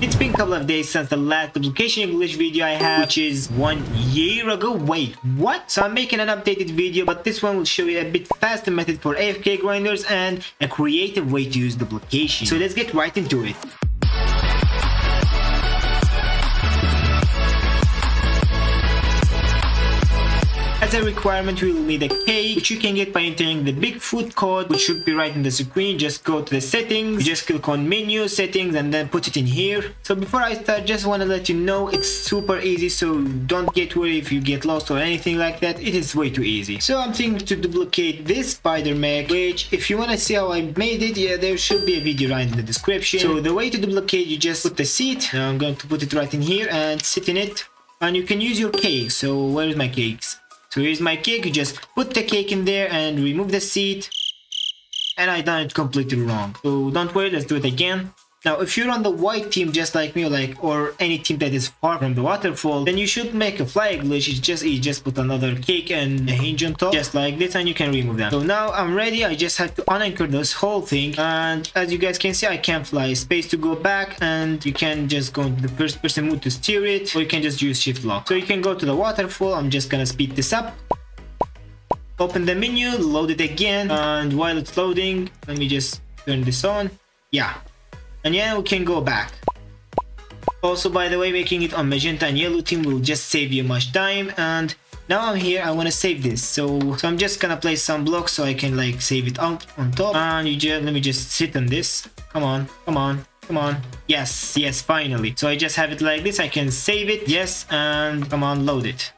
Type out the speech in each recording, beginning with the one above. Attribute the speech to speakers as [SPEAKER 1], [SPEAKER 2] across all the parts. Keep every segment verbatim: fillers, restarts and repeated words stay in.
[SPEAKER 1] It's been a couple of days since the last duplication English video I had, which is one year ago. Wait, what? So I'm making an updated video, but this one will show you a bit faster method for A F K grinders and a creative way to use duplication. So let's get right into it. As a requirement, we will need a cake, which you can get by entering the Bigfoot code, which should be right in the screen. Just go to the settings, you just click on menu, settings, and then put it in here. So before I start, just want to let you know it's super easy, so don't get worried if you get lost or anything like that. It is way too easy. So I'm thinking to duplicate this spider mech, which if you want to see how I made it, yeah, there should be a video right in the description. So the way to duplicate, you just put the seat. Now I'm going to put it right in here and sit in it, and you can use your cake. So where's my cakes? So here's my cake. You just put the cake in there and remove the seat. And I done it completely wrong. So don't worry, let's do it again. Now, if you're on the white team just like me, or like or any team that is far from the waterfall, then you should make a fly glitch. It's just you just put another cake and a hinge on top, just like this, and you can remove them. So now I'm ready. I just have to unanchor this whole thing, and as you guys can see, I can fly. Space to go back, and you can just go into the first person mode to steer it, or you can just use shift lock. So you can go to the waterfall. I'm just gonna speed this up. Open the menu, load it again, and while it's loading, let me just turn this on. Yeah. And yeah, we can go back. Also, by the way, making it on magenta and yellow team will just save you much time. And now I'm here, I want to save this. So, so I'm just gonna place some blocks so I can like save it out on top. And you just let me just sit on this. Come on, come on, come on. Yes, yes, finally. So I just have it like this. I can save it. Yes, and come on, load it.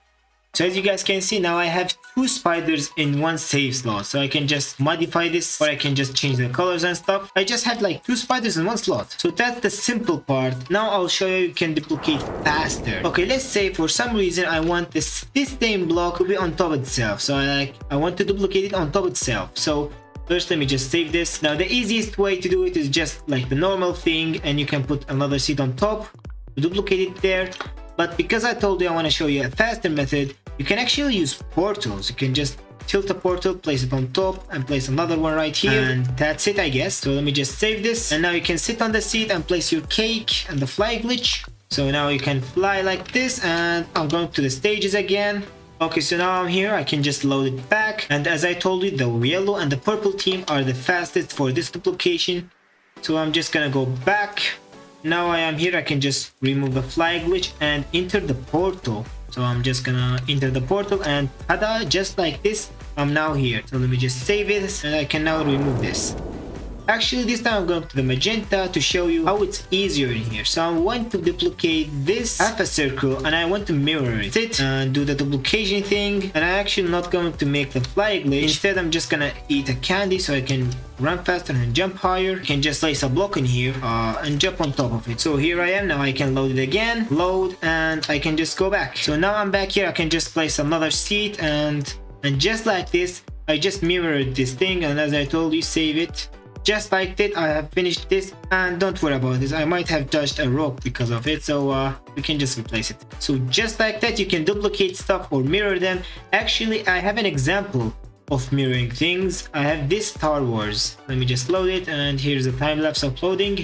[SPEAKER 1] So as you guys can see, now I have two spiders in one save slot. So I can just modify this, or I can just change the colors and stuff. I just have like two spiders in one slot. So that's the simple part. Now I'll show you you can duplicate faster. Okay, let's say for some reason I want this, this same block to be on top itself. So I like I want to duplicate it on top itself. So first, let me just save this. Now the easiest way to do it is just like the normal thing, and you can put another seed on top, duplicate it there. But because I told you I want to show you a faster method, you can actually use portals. You can just tilt a portal, place it on top, and place another one right here. And that's it, I guess. So let me just save this. And now you can sit on the seat and place your cake and the fly glitch. So now you can fly like this, and I'm going to the stages again. Okay, so now I'm here. I can just load it back. And as I told you, the yellow and the purple team are the fastest for this duplication. So I'm just gonna go back. Now I am here, I can just remove the fly glitch and enter the portal. So I'm just gonna enter the portal, and tada, just like this, I'm now here. So let me just save it, and I can now remove this. Actually, this time I'm going to the magenta to show you how it's easier in here. So I want to duplicate this half a circle, and I want to mirror it. Sit and do the duplication thing, and I'm actually not going to make the fly glitch. Instead, I'm just gonna eat a candy so I can run faster and jump higher. I can just place a block in here uh, and jump on top of it. So here I am. Now I can load it again, load, and I can just go back. So now I'm back here. I can just place another seat, and and just like this, I just mirrored this thing, and as I told you, save it. Just like that, I have finished this, and don't worry about this. I might have touched a rock because of it, so uh, we can just replace it. So just like that, you can duplicate stuff or mirror them. Actually, I have an example of mirroring things. I have this Star Wars. Let me just load it, and here's a time lapse uploading.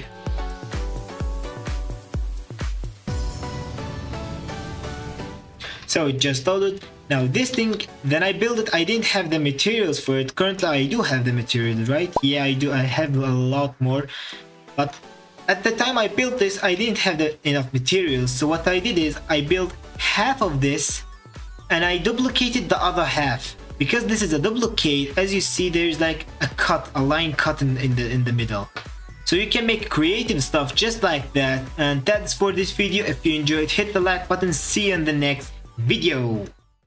[SPEAKER 1] So it just loaded. Now this thing, then I built it, I didn't have the materials for it. Currently I do have the materials, right? Yeah, I do. I have a lot more. But at the time I built this, I didn't have the enough materials. So what I did is I built half of this, and I duplicated the other half. Because this is a duplicate, as you see, there's like a cut, a line cut in, in the in the middle. So you can make creative stuff just like that. And that's for this video. If you enjoyed, hit the like button. See you in the next video.